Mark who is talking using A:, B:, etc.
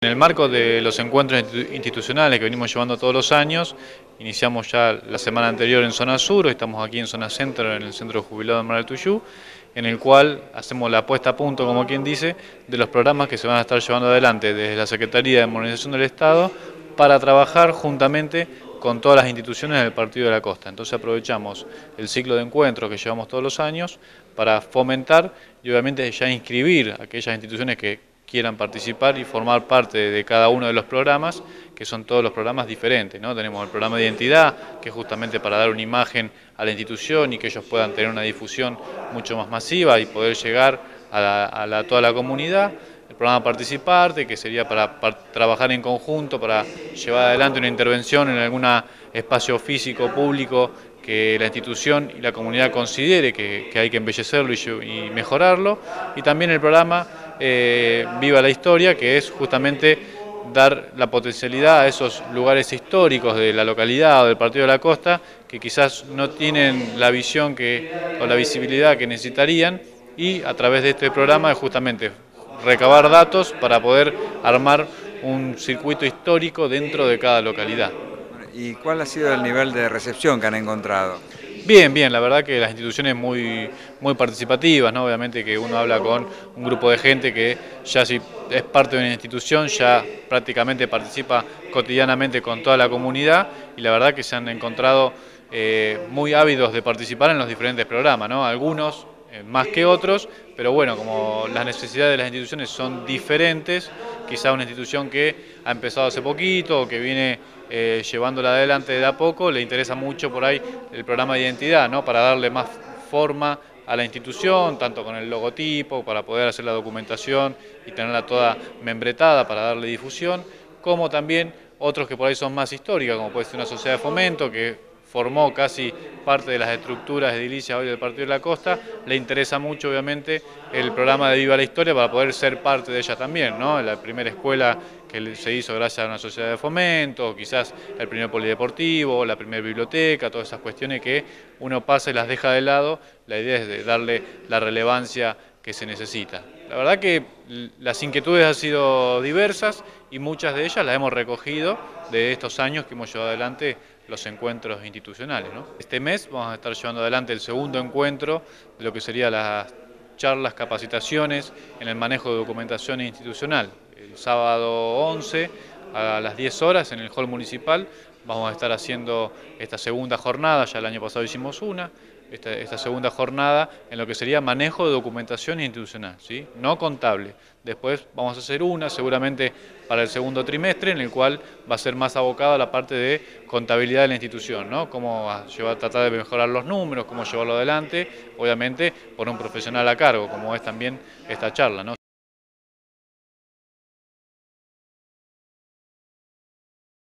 A: En el marco de los encuentros institucionales que venimos llevando todos los años, iniciamos ya la semana anterior en zona sur, hoy estamos aquí en zona centro, en el centro jubilado de Mar del Tuyú, en el cual hacemos la puesta a punto, como quien dice, de los programas que se van a estar llevando adelante desde la Secretaría de Modernización del Estado para trabajar juntamente con todas las instituciones del Partido de la Costa. Entonces aprovechamos el ciclo de encuentros que llevamos todos los años para fomentar y obviamente ya inscribir a aquellas instituciones que quieran participar y formar parte de cada uno de los programas, que son todos los programas diferentes, ¿no? Tenemos el programa de identidad, que es justamente para dar una imagen a la institución y que ellos puedan tener una difusión mucho más masiva y poder llegar a toda la comunidad. El programa Participarte, que sería para trabajar en conjunto, para llevar adelante una intervención en algún espacio físico, público, que la institución y la comunidad considere que hay que embellecerlo y mejorarlo. Y también el programa Viva la Historia, que es justamente dar la potencialidad a esos lugares históricos de la localidad o del Partido de la Costa, que quizás no tienen la visión o la visibilidad que necesitarían, y a través de este programa es justamente recabar datos para poder armar un circuito histórico dentro de cada localidad.
B: ¿Y cuál ha sido el nivel de recepción que han encontrado?
A: Bien, bien, la verdad que las instituciones muy participativas, ¿no? Obviamente que uno habla con un grupo de gente que ya si es parte de una institución, ya prácticamente participa cotidianamente con toda la comunidad, y la verdad que se han encontrado muy ávidos de participar en los diferentes programas, ¿no? Algunos más que otros, pero bueno, como las necesidades de las instituciones son diferentes, quizá una institución que ha empezado hace poquito o que viene llevándola adelante de a poco, le interesa mucho por ahí el programa de identidad, ¿no? Para darle más forma a la institución, tanto con el logotipo, para poder hacer la documentación y tenerla toda membretada para darle difusión, como también otros que por ahí son más históricas, como puede ser una sociedad de fomento que formó casi parte de las estructuras edilicias hoy del Partido de la Costa. Le interesa mucho obviamente el programa de Viva la Historia para poder ser parte de ella también, ¿no? La primera escuela que se hizo gracias a una sociedad de fomento, quizás el primer polideportivo, la primera biblioteca, todas esas cuestiones que uno pasa y las deja de lado. La idea es de darle la relevancia que se necesita. La verdad que las inquietudes han sido diversas y muchas de ellas las hemos recogido de estos años que hemos llevado adelante los encuentros institucionales, ¿no? Este mes vamos a estar llevando adelante el segundo encuentro de lo que serían las charlas, capacitaciones en el manejo de documentación institucional. El sábado 11 a las 10 horas en el hall municipal vamos a estar haciendo esta segunda jornada, ya el año pasado hicimos una, esta segunda jornada en lo que sería manejo de documentación institucional, ¿sí? No contable. Después vamos a hacer una, seguramente para el segundo trimestre, en el cual va a ser más abocado a la parte de contabilidad de la institución, ¿no? Cómo tratar de mejorar los números, cómo llevarlo adelante, obviamente por un profesional a cargo, como es también esta charla, ¿no?